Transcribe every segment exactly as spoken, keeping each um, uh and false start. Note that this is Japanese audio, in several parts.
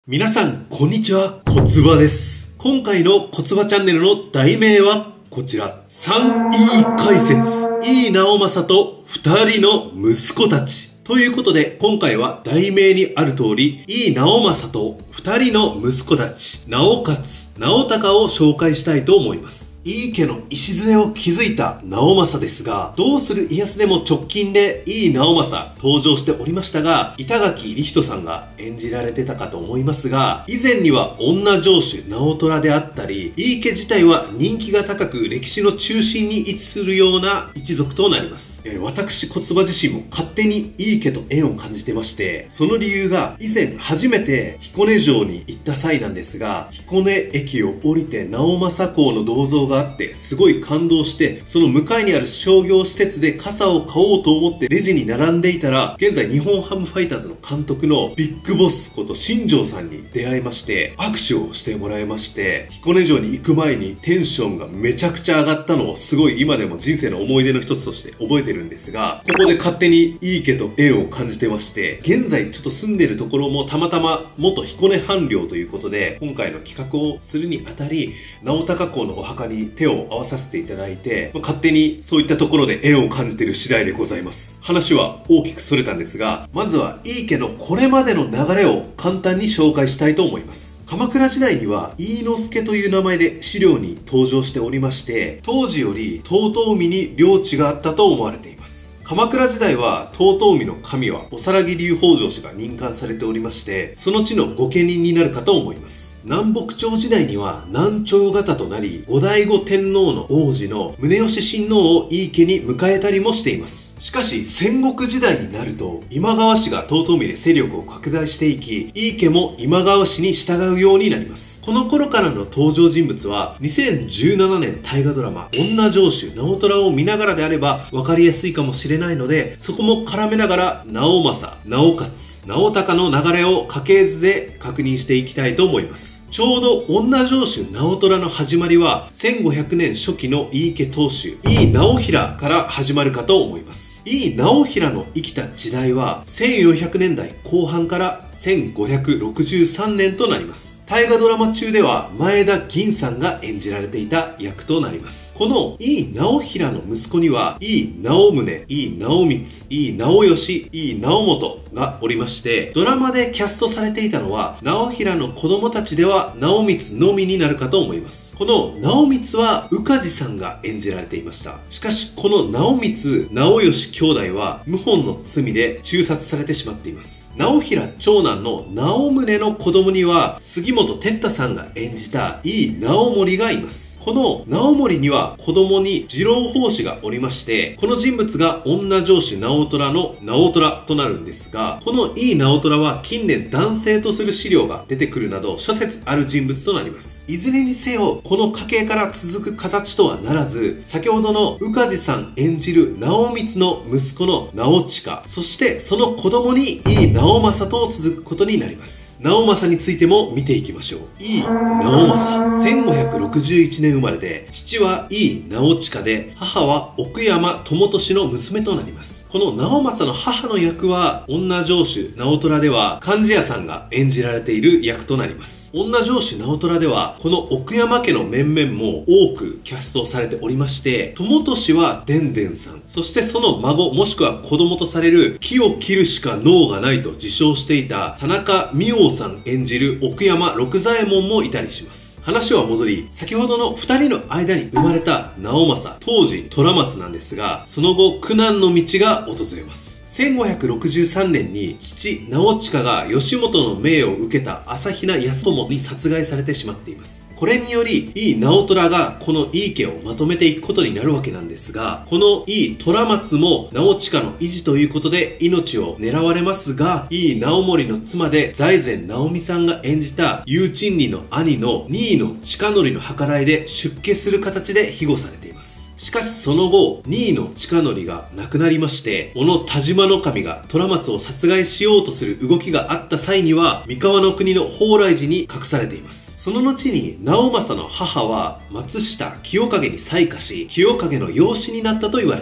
皆さん、こんにちは。こつばです。今回のこつばチャンネルの題名はこちら。さんイー 解説。井伊直政とふたりの息子たち。ということで、今回は題名にある通り、井伊直政とふたりの息子たち、直勝、直隆を紹介したいと思います。井伊家の礎を築いた直政ですが、どうする家康でも直近で井伊直政登場しておりましたが、板垣李光人さんが演じられてたかと思いますが、以前には女城主直虎であったり、井伊家自体は人気が高く歴史の中心に位置するような一族となります。えー、私小つば自身も勝手に井伊家と縁を感じてまして、その理由が以前初めて彦根城に行った際なんですが、彦根駅を降りて直政公の銅像ががあってすごい感動して、その向かいにある商業施設で傘を買おうと思ってレジに並んでいたら、現在日本ハムファイターズの監督のビッグボスこと新庄さんに出会いまして、握手をしてもらいまして、彦根城に行く前にテンションがめちゃくちゃ上がったのをすごい今でも人生の思い出の一つとして覚えてるんですが、ここで勝手に井伊家と縁を感じてまして、現在ちょっと住んでるところもたまたま元彦根藩領ということで、今回の企画をするにあたり、直隆公のお墓に手を合わさせていただいて、まあ、勝手にそういったところで縁を感じている次第でございます。話は大きくそれたんですが、まずは井伊家のこれまでの流れを簡単に紹介したいと思います。鎌倉時代には井伊之助という名前で資料に登場しておりまして、当時より遠江に領地があったと思われています。鎌倉時代は遠江の神はお更木流北条氏が任官されておりまして、その地の御家人になるかと思います。南北朝時代には南朝型となり、後醍醐天皇の王子の宗義親王を井伊家に迎えたりもしています。しかし戦国時代になると、今川氏が遠江で勢力を拡大していき、井伊家も今川氏に従うようになります。この頃からの登場人物は、にせんじゅうななねん大河ドラマ女城主直虎を見ながらであれば分かりやすいかもしれないので、そこも絡めながら直政、直勝、直隆の流れを家系図で確認していきたいと思います。ちょうど女城主直虎の始まりはせんごひゃくねん初期の井伊家当主井伊直衡から始まるかと思います。井伊直衡の生きた時代はせんよんひゃくねんだいこう半からせんごひゃくろくじゅうさんねんとなります。大河ドラマ中では前田銀さんが演じられていた役となります。この井伊直衡の息子には井伊直宗、井伊直光、井伊直義、井伊直元がおりまして、ドラマでキャストされていたのは直衡の子供たちでは直光のみになるかと思います。この直光は宇梶さんが演じられていました。しかしこの直光、直義兄弟は謀反の罪で誅殺されてしまっています。直衡長男の直宗の子供には杉本哲太さんが演じた井伊直盛がいます。この直盛には子供に次郎法師がおりまして、この人物が女城主直虎の直虎となるんですが、この井伊直虎は近年男性とする資料が出てくるなど諸説ある人物となります。いずれにせよこの家系から続く形とはならず、先ほどの宇梶さん演じる直光の息子の直親、そしてその子供に井伊直政と続くことになります。直政についても見ていきましょう。井伊直政、せんごひゃくろくじゅういちねん生まれで、父は井伊直親で、母は奥山智俊の娘となります。この直政の母の役は、女城主直虎では貫地谷さんが演じられている役となります。女城主直虎では、この奥山家の面々も多くキャストされておりまして、智俊は伝伝さん、そしてその孫もしくは子供とされる木を切るしか能がないと自称していた田中美桜さん演じる奥山六左衛門もいたりします。話は戻り、先ほどの二人の間に生まれた直政、当時虎松なんですが、その後苦難の道が訪れます。せんごひゃくろくじゅうさんねんに父直親が義元の命を受けた朝比奈康友に殺害されてしまっています。これにより井伊直虎がこの井伊家をまとめていくことになるわけなんですが、この井伊虎松も直親の維持ということで命を狙われますが、井伊直盛の妻で財前直美さんが演じた有珍妮の兄の新井の親則の計らいで出家する形で庇護されています。しかしその後、新井の親則が亡くなりまして、小野田島の神が虎松を殺害しようとする動きがあった際には、三河の国の蓬莱寺に隠されています。その後に直政の母は松下清景に再嫁し、清景の養子になったと言われています。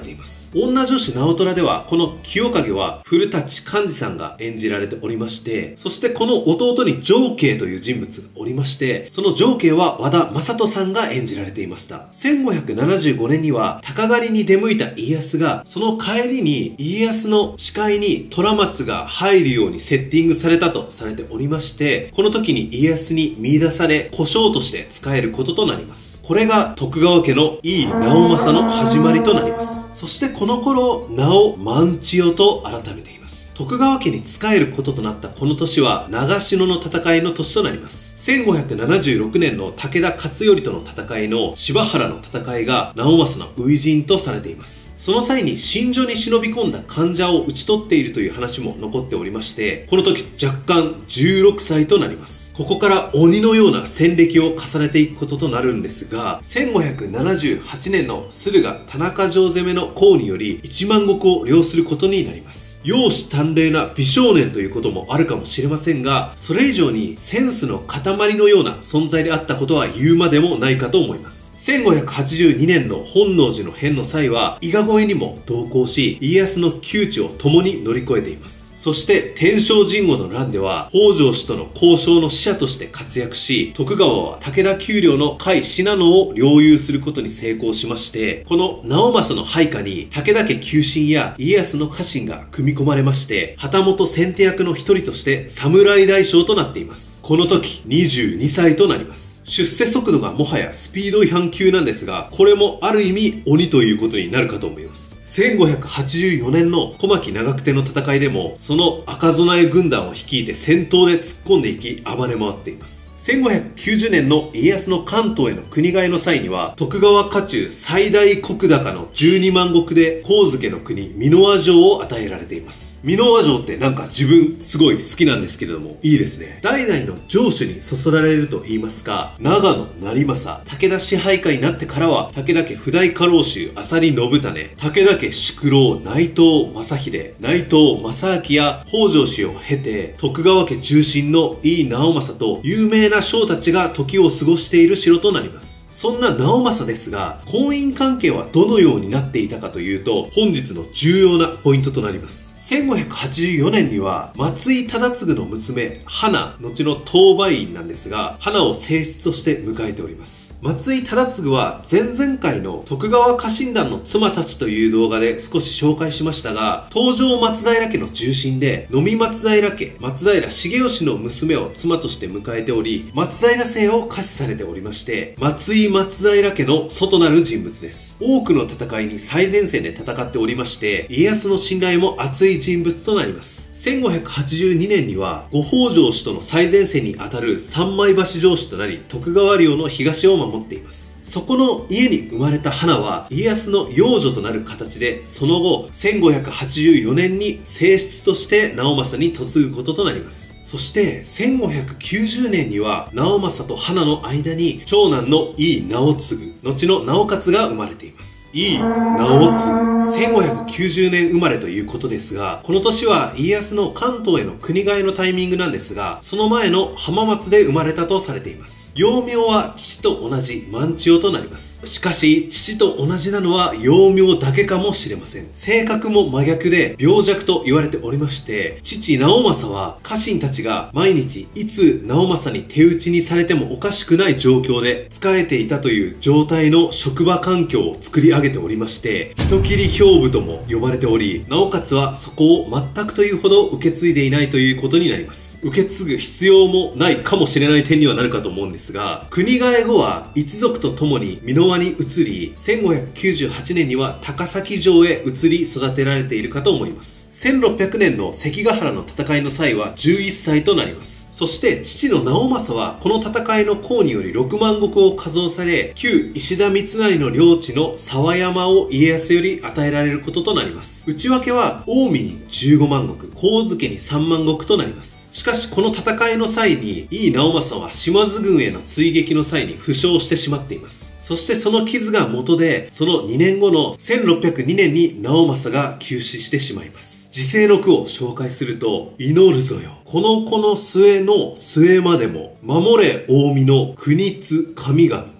女女子直虎では、この清影は古舘寛治さんが演じられておりまして、そしてこの弟に上慶という人物がおりまして、その上慶は和田正人さんが演じられていました。せんごひゃくななじゅうごねんには、鷹狩りに出向いた家康が、その帰りに家康の視界に虎松が入るようにセッティングされたとされておりまして、この時に家康に見出され、小姓として仕えることとなります。これが徳川家の井伊直政の始まりとなります。そしてこの頃、名を万千代と改めています。徳川家に仕えることとなったこの年は、長篠の戦いの年となります。せんごひゃくななじゅうろくねんの武田勝頼との戦いの柴原の戦いが直政の初陣とされています。その際に新所に忍び込んだ患者を討ち取っているという話も残っておりまして、この時若干じゅうろくさいとなります。ここから鬼のような戦歴を重ねていくこととなるんですが、せんごひゃくななじゅうはちねんの駿河田中城攻めの功によりいちまん石を領することになります。容姿端麗な美少年ということもあるかもしれませんが、それ以上にセンスの塊のような存在であったことは言うまでもないかと思います。せんごひゃくはちじゅうにねんの本能寺の変の際は、伊賀越えにも同行し、家康の窮地を共に乗り越えています。そして天正神護の乱では北条氏との交渉の使者として活躍し、徳川は武田丘陵の甲斐信濃を領有することに成功しまして、この直政の配下に武田家旧臣や家康の家臣が組み込まれまして、旗本先手役の一人として侍大将となっています。この時にじゅうにさいとなります。出世速度がもはやスピード違反級なんですが、これもある意味鬼ということになるかと思います。せんごひゃくはちじゅうよねんの小牧長久手の戦いでも、その赤備え軍団を率いて先頭で突っ込んでいき暴れ回っています。せんごひゃくきゅうじゅうねんの家康の関東への国替えの際には、徳川家中最大石高のじゅうにまん石で上野の国箕輪城を与えられています。箕輪城ってなんか自分すごい好きなんですけれども、いいですね。代々の城主にそそられると言いますか、長野成政、武田支配下になってからは、武田家不代家老衆浅利信種、武田家宿老内藤正秀、内藤正明や北条氏を経て、徳川家中心の井伊直政と有名な将たちが時を過ごしている城となります。そんな直政ですが、婚姻関係はどのようになっていたかというと、本日の重要なポイントとなります。せんごひゃくはちじゅうよねんには、松井忠次の娘、花、後の当売院なんですが、花を正室として迎えております。松井忠次は前々回の徳川家臣団の妻たちという動画で少し紹介しましたが、東条松平家の重臣で、野見松平家、松平重義の娘を妻として迎えており、松平姓を下賜されておりまして、松井松平家の祖となる人物です。多くの戦いに最前線で戦っておりまして、家康の信頼も厚い人物となります。せんごひゃくはちじゅうにねんには、五北条氏との最前線にあたる三枚橋城主となり、徳川領の東を守っています。そこの家に生まれた花は、家康の養女となる形で、その後、せんごひゃくはちじゅうよねんに正室として直政に嫁ぐこととなります。そして、せんごひゃくきゅうじゅうねんには、直政と花の間に、長男の井伊直次、後の直勝が生まれています。井伊直次、せんごひゃくきゅうじゅうねん生まれということですが、この年は家康の関東への国替えのタイミングなんですが、その前の浜松で生まれたとされています。幼名は父と同じ万千代となります。しかし、父と同じなのは幼名だけかもしれません。性格も真逆で病弱と言われておりまして、父直政は家臣たちが毎日いつ直政に手打ちにされてもおかしくない状況で仕えていたという状態の職場環境を作り上げておりまして、人斬り兵部とも呼ばれており、なおかつはそこを全くというほど受け継いでいないということになります。受け継ぐ必要もないかもしれない点にはなるかと思うんですが、国替え後は一族と共に箕輪に移り、せんごひゃくきゅうじゅうはちねんには高崎城へ移り育てられているかと思います。せんろっぴゃくねんの関ヶ原の戦いの際はじゅういっさいとなります。そして父の直政はこの戦いの功によりろくまん石を加増され、旧石田三成の領地の沢山を家康より与えられることとなります。内訳は近江にじゅうごまん石、上野にさんまん石となります。しかしこの戦いの際に井伊直政は島津軍への追撃の際に負傷してしまっています。そしてその傷が元で、そのにねんごのせんろっぴゃくにねんに直政が急死してしまいます。時世の句を紹介すると、祈るぞよ。この子の末の末までも、守れ近江の国津神々。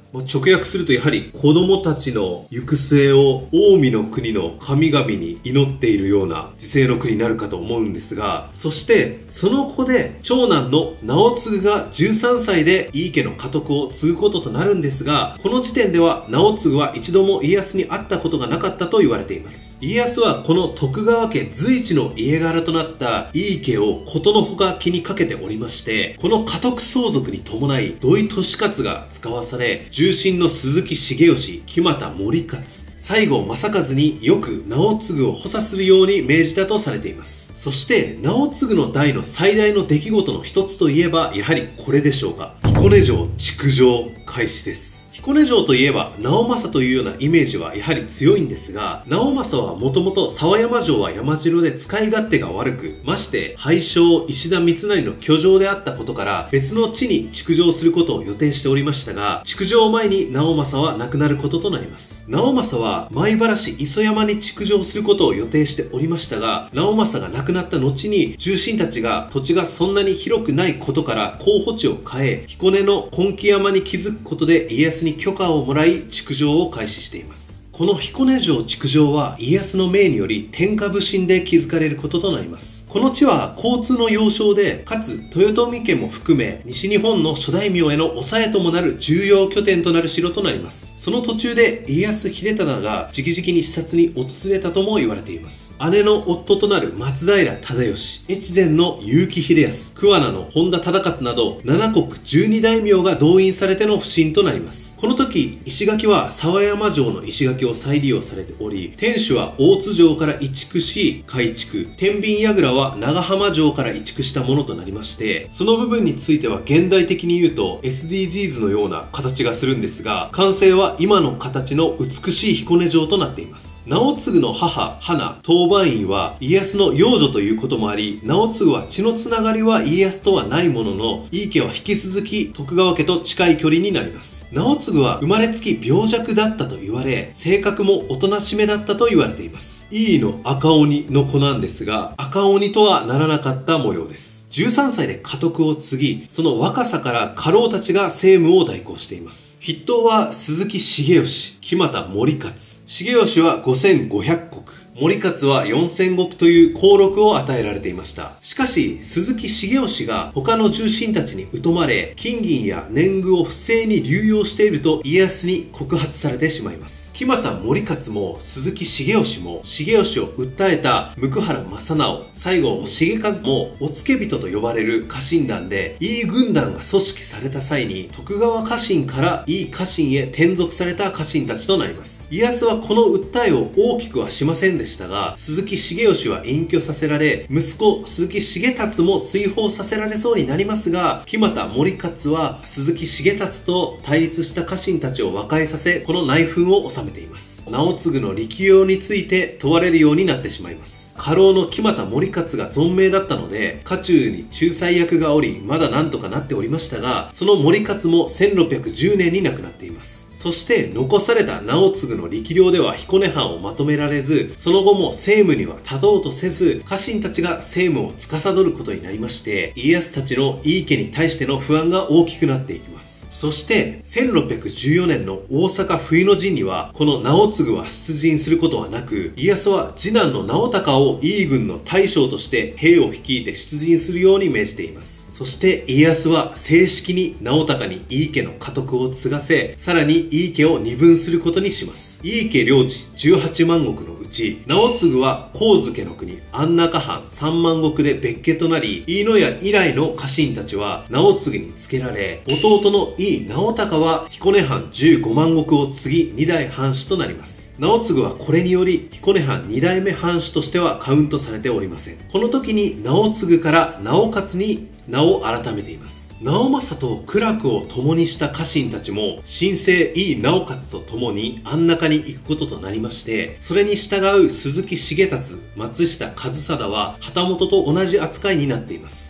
まあ、直訳するとやはり子供たちの行く末を近江の国の神々に祈っているような時世の国になるかと思うんですが、そしてその子で長男の直次がじゅうさんさいで井伊家の家督を継ぐこととなるんですが、この時点では直次は一度も家康に会ったことがなかったと言われています。家康はこの徳川家随一の家柄となった井伊家をことのほか気にかけておりまして、この家督相続に伴い土井利勝が使わされ、重臣の鈴木重義、木俣盛勝、西郷正和によく直次を補佐するように命じたとされています。そして直次の代の最大の出来事の一つといえばやはりこれでしょうか。彦根城築城開始です。彦根城といえば直政というようなイメージはやはり強いんですが、直政はもともと沢山城は山城で使い勝手が悪く、まして廃城石田三成の居城であったことから別の地に築城することを予定しておりましたが、築城前に直政は亡くなることとなります。直政は米原市磯山に築城することを予定しておりましたが、直政が亡くなった後に重臣たちが土地がそんなに広くないことから候補地を変え、彦根の金木山に築くことで家康に許可をもらい築城を開始しています。この彦根城築城は家康の命により天下武神で築かれることとなります。この地は交通の要衝で、かつ豊臣家も含め西日本の諸大名への抑えともなる重要拠点となる城となります。その途中で家康秀忠が直々に視察に訪れたとも言われています。姉の夫となる松平忠義、越前の結城秀康、桑名の本田忠勝などなな国じゅうに大名が動員されての不審となります。この時、石垣は沢山城の石垣を再利用されており、天守は大津城から移築し改築、天秤櫓は長浜城から移築したものとなりまして、その部分については現代的に言うと エスディージーズ のような形がするんですが、完成は今の形の美しい彦根城となっています。直次の母、花、当番院は家康の養女ということもあり、直次は血のつながりは家康とはないものの、井伊家は引き続き徳川家と近い距離になります。直次は生まれつき病弱だったと言われ、性格もおとなしめだったと言われています。井伊の赤鬼の子なんですが、赤鬼とはならなかった模様です。じゅうさんさいで家督を継ぎ、その若さから家老たちが政務を代行しています。筆頭は鈴木重義、木俣盛勝。重義はごせんごひゃくこく。盛勝はよんせんごくという功禄を与えられていました。しかし、鈴木重義が他の重臣たちに疎まれ、金銀や年貢を不正に流用していると家康に告発されてしまいます。木俣盛勝も鈴木重義も重義を訴えた椋原正直、西郷重和もお付け人と呼ばれる家臣団で、井伊軍団が組織された際に徳川家臣から井伊家臣へ転属された家臣たちとなります。家康はこの訴えを大きくはしませんでしたが、鈴木重義は隠居させられ、息子鈴木重達も追放させられそうになりますが、木俣盛勝は鈴木重達と対立した家臣たちを和解させ、この内紛を収めています。直次の力量について問われるようになってしまいます。家老の木俣盛勝が存命だったので、家中に仲裁役がおり、まだなんとかなっておりましたが、その盛勝もせんろっぴゃくじゅうねんに亡くなっています。そして残された直次の力量では彦根藩をまとめられず、その後も政務には立とうとせず、家臣たちが政務を司ることになりまして、家康たちの井伊家に対しての不安が大きくなっていきます。そしてせんろっぴゃくじゅうよねんの大阪冬の陣にはこの直次は出陣することはなく、家康は次男の直孝を井伊軍の大将として兵を率いて出陣するように命じています。そして家康は正式に直孝に井伊家の家督を継がせ、さらに井伊家を二分することにします。井伊家領地じゅうはちまんごくのうち、直次は上野の国安中藩さんまんごくで別家となり、飯野屋以来の家臣たちは直次につけられ、弟の井伊直孝は彦根藩じゅうごまんごくを継ぎにだい藩主となります。直次はこれにより彦根藩にだいめ藩主としてはカウントされておりません。この時に直次から直勝に名を改めています。直政と苦楽を共にした家臣たちも新生井伊直勝と共に安中に行くこととなりまして、それに従う鈴木重達、松下和貞は旗本と同じ扱いになっています。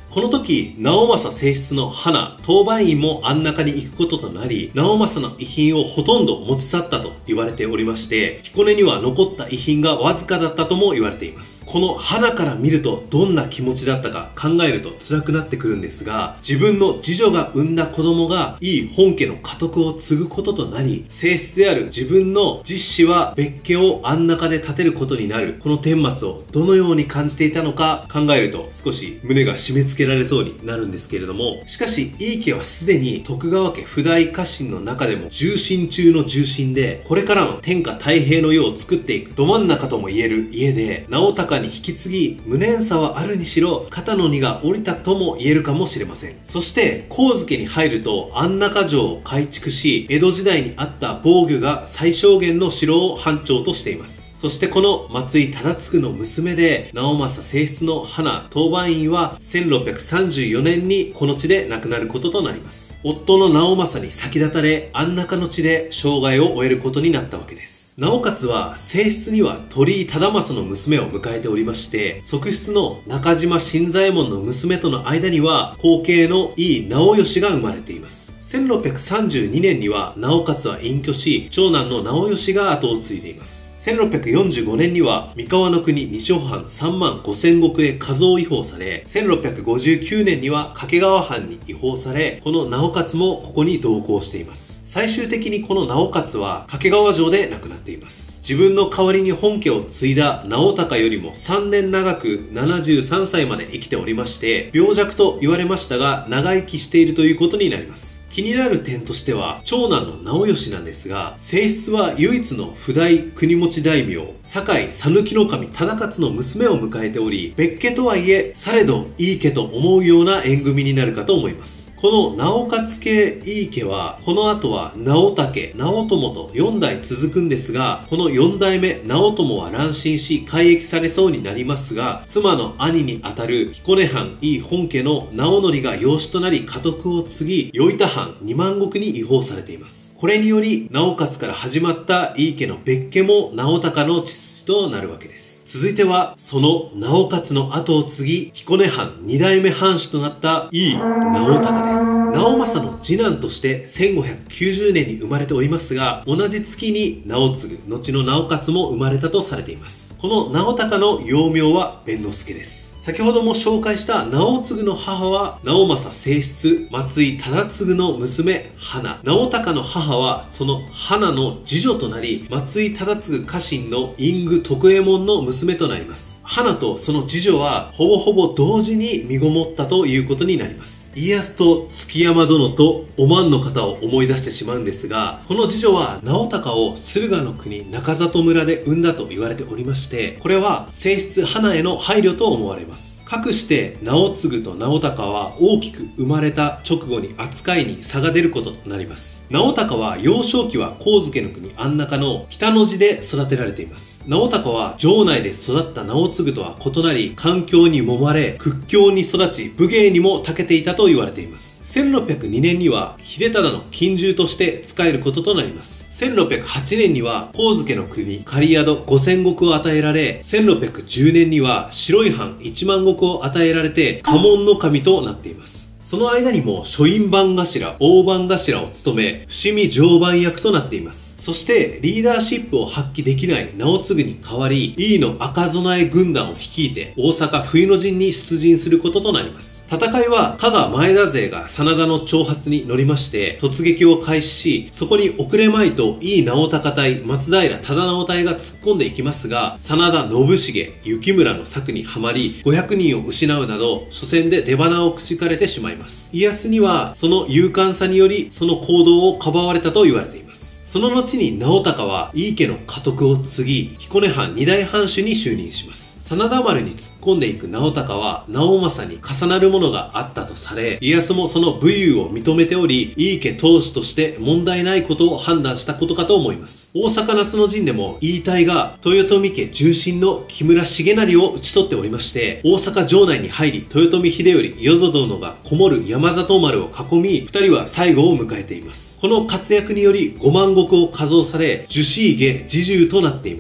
この時、直政正室の花、当番院も安中に行くこととなり、直政の遺品をほとんど持ち去ったと言われておりまして、彦根には残った遺品がわずかだったとも言われています。この花から見るとどんな気持ちだったか考えると辛くなってくるんですが、自分の次女が産んだ子供がいい本家の家督を継ぐこととなり、正室である自分の実子は別家を安中で建てることになる、この顛末をどのように感じていたのか考えると少し胸が締め付けられそうになるんですけれども、しかし井伊家はすでに徳川家譜代家臣の中でも重臣中の重臣で、これからの天下太平の世を作っていくど真ん中とも言える家で、直孝に引き継ぎ無念さはあるにしろ肩の荷が下りたとも言えるかもしれません。そして上野に入ると安中城を改築し、江戸時代にあった防御が最小限の城を藩庁としています。そしてこの松井忠次の娘で直政正室の花当番院はせんろっぴゃくさんじゅうよねんにこの地で亡くなることとなります。夫の直政に先立たれ安中の地で生涯を終えることになったわけです。なおかつは正室には鳥居忠政の娘を迎えておりまして、側室の中島新左衛門の娘との間には後継の井伊直義が生まれています。せんろっぴゃくさんじゅうにねんには直勝は隠居し、長男の直義が後を継いでいます。せんろっぴゃくよんじゅうごねんには三河の国西尾藩さんまんごせん石へ加増違法され、せんろっぴゃくごじゅうきゅうねんには掛川藩に違法され、この直勝もここに同行しています。最終的にこの直勝は掛川城で亡くなっています。自分の代わりに本家を継いだ直孝よりもさんねん長くななじゅうさんさいまで生きておりまして、病弱と言われましたが長生きしているということになります。気になる点としては長男の直義なんですが、正室は唯一の譜代国持大名堺讃岐守忠勝の娘を迎えており、別家とはいえされどいい家と思うような縁組になるかと思います。この直勝家井伊家はこの後は直武、直友とよんだい続くんですが、このよんだいめ直友は乱心し改易されそうになりますが、妻の兄にあたる彦根藩井伊本家の直則が養子となり家督を継ぎ、与板藩にまん石に違法されています。これにより直勝から始まった井伊家の別家も直孝の血筋となるわけです。続いてはその直勝の後を継ぎ彦根藩にだいめ藩主となった井伊直孝です。直政の次男としてせんごひゃくきゅうじゅうねんに生まれておりますが、同じ月に直次後の直勝も生まれたとされています。この直孝の幼名は弁之助です。先ほども紹介した直次の母は直政正室松井忠次の娘花、直孝の母はその花の次女となり、松井忠次家臣の隠具徳右衛門の娘となります。花とその次女はほぼほぼ同時に身ごもったということになります。家康と築山殿とおまんの方を思い出してしまうんですが、この次女は直孝を駿河の国中里村で産んだと言われておりまして、これは正室花への配慮と思われます。かくして直次と直孝は大きく生まれた直後に扱いに差が出ることとなります。直孝は幼少期は上野の国安中の北の地で育てられています。直孝は城内で育った直次とは異なり、環境に揉まれ屈強に育ち武芸にも長けていたと言われています。せんろっぴゃくにねんには秀忠の近習として仕えることとなります。せんろっぴゃくはちねんには上野の国狩宿ごせん石を与えられ、せんろっぴゃくじゅうねんには白い藩いちまん石を与えられて家紋の神となっています。その間にも書院番頭、大番頭を務め伏見常番役となっています。そしてリーダーシップを発揮できない直次に代わり、井伊の赤備え軍団を率いて大阪冬の陣に出陣することとなります。戦いは加賀前田勢が真田の挑発に乗りまして突撃を開始し、そこに遅れまいと井伊直孝隊、松平忠直隊が突っ込んでいきますが、真田信繁、幸村の策にはまりごひゃくにんを失うなど初戦で出鼻をくじかれてしまいます。家康にはその勇敢さによりその行動をかばわれたと言われています。その後に直孝は井伊家の家督を継ぎ彦根藩二代藩主に就任します。真田丸に突っ込んでいく直孝は直政に重なるものがあったとされ、家康もその武勇を認めており、井伊家当主として問題ないことを判断したことかと思います。大阪夏の陣でも井伊隊が豊臣家重臣の木村重成を討ち取っておりまして、大阪城内に入り豊臣秀頼、淀殿がこもる山里丸を囲み、二人は最後を迎えています。この活躍によりごまん石を加増され、樹脂下侍従となっています。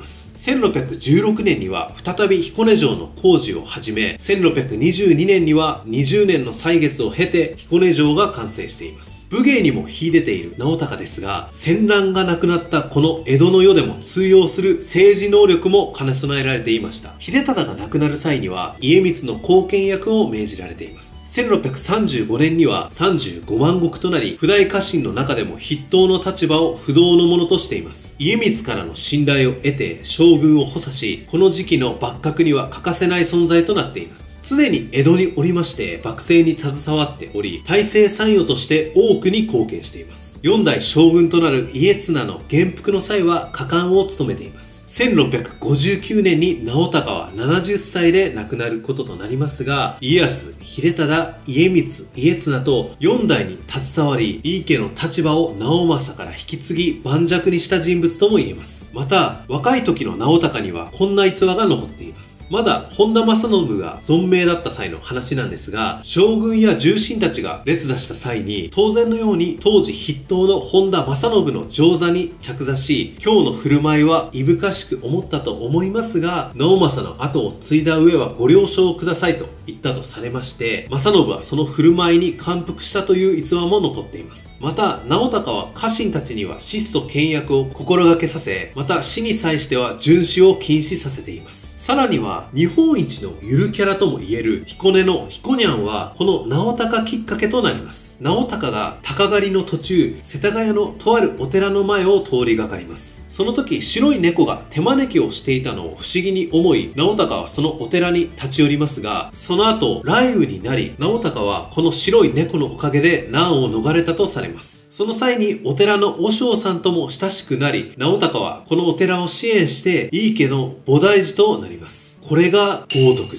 せんろっぴゃくじゅうろくねんには再び彦根城の工事を始め、せんろっぴゃくにじゅうにねんにはにじゅうねんの歳月を経て彦根城が完成しています。武芸にも秀でている直孝ですが、戦乱がなくなったこの江戸の世でも通用する政治能力も兼ね備えられていました。秀忠が亡くなる際には家光の後見役を命じられています。せんろっぴゃくさんじゅうごねんにはさんじゅうごまん石となり、譜代家臣の中でも筆頭の立場を不動のものとしています。家光からの信頼を得て将軍を補佐し、この時期の幕閣には欠かせない存在となっています。常に江戸におりまして幕政に携わっており、大政参与として多くに貢献しています。よんだい将軍となる家綱の元服の際は果敢を務めています。せんろっぴゃくごじゅうきゅうねんに直孝はななじゅっさいで亡くなることとなりますが、家康、秀忠、家光、家綱とよんだいに携わり、井伊家の立場を直政から引き継ぎ盤石にした人物とも言えます。また、若い時の直孝にはこんな逸話が残っています。まだ本田正信が存命だった際の話なんですが、将軍や重臣たちが列座した際に、当然のように当時筆頭の本田正信の上座に着座し、今日の振る舞いはいぶかしく思ったと思いますが、直政の後を継いだ上はご了承くださいと言ったとされまして、正信はその振る舞いに感服したという逸話も残っています。また、直孝は家臣たちには質素倹約を心がけさせ、また死に際しては殉死を禁止させています。さらには、日本一のゆるキャラとも言える彦根の彦にゃんは、この直孝きっかけとなります。直孝が鷹狩りの途中、世田谷のとあるお寺の前を通りがかります。その時、白い猫が手招きをしていたのを不思議に思い、直孝はそのお寺に立ち寄りますが、その後、雷雨になり、直孝はこの白い猫のおかげで難を逃れたとされます。その際にお寺の和尚さんとも親しくなり、直孝はこのお寺を支援して、井伊家の菩提寺となります。これが豪徳寺です。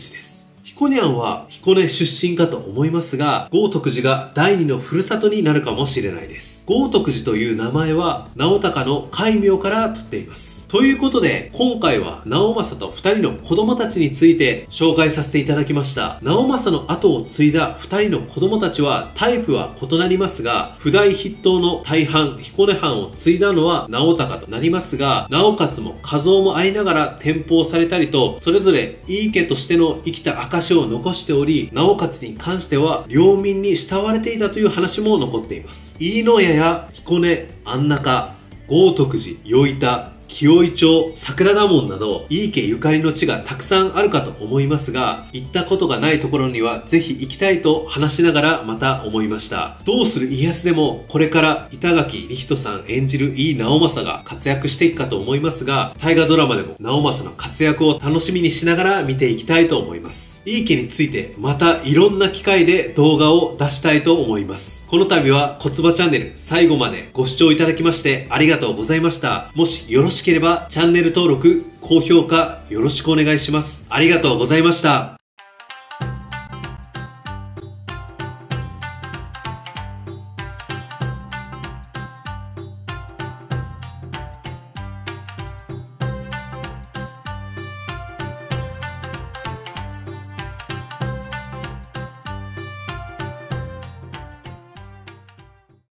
彦にゃんは彦根出身かと思いますが、豪徳寺が第二のふるさとになるかもしれないです。豪徳寺という名前は直孝の戒名から取っています。ということで、今回は直政とふたりの子供たちについて紹介させていただきました。直政の後を継いだふたりの子供たちはタイプは異なりますが、譜代筆頭の大藩、彦根藩を継いだのは直孝となりますが、なおかつも家蔵もありながら転封されたりと、それぞれ井伊家としての生きた証を残しており、なおかつに関しては領民に慕われていたという話も残っています。飯野屋や彦根、安中、豪徳寺、余板、紀尾井町、桜田門など、井伊家ゆかりの地がたくさんあるかと思いますが、行ったことがないところにはぜひ行きたいと話しながらまた思いました。どうする家康でも、これから板垣李光人さん演じる井伊直政が活躍していくかと思いますが、大河ドラマでも直政の活躍を楽しみにしながら見ていきたいと思います。井伊家についてまたいろんな機会で動画を出したいと思います。この度はコツバチャンネル最後までご視聴いただきましてありがとうございました。もしよろしければチャンネル登録、高評価よろしくお願いします。ありがとうございました。